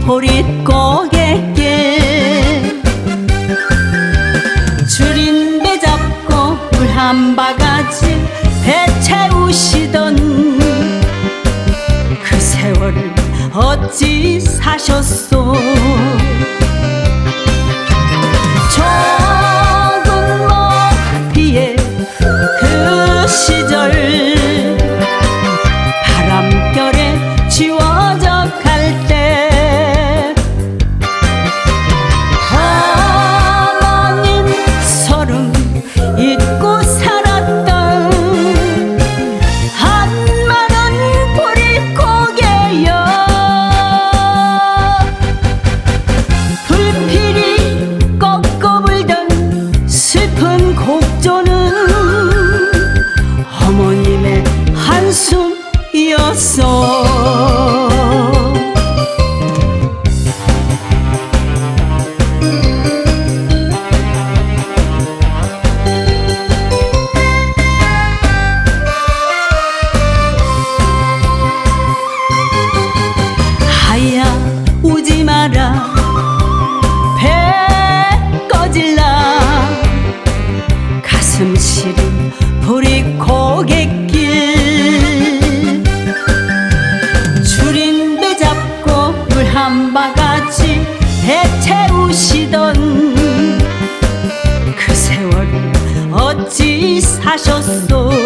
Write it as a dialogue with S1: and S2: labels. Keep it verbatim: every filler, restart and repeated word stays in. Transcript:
S1: 보릿고갯길 줄인 배 잡고 물 한 바가지 배 채우시던 그 세월을 어찌 사셨소. 조금 먼비에 그 시절 바람결에 지워져 갈 때 어머님 서름 잊고 살았던 한마는 보릿고개여. 불필이 꺾어 불던 슬픈 곡조는 어머님의 한숨이었어. 하야 우지 마라 배 꺼질라 가슴 시린 보릿고갯길 줄인 배 잡고 물 한 바가지 배 채우시던 그 세월을 어찌 사셨소.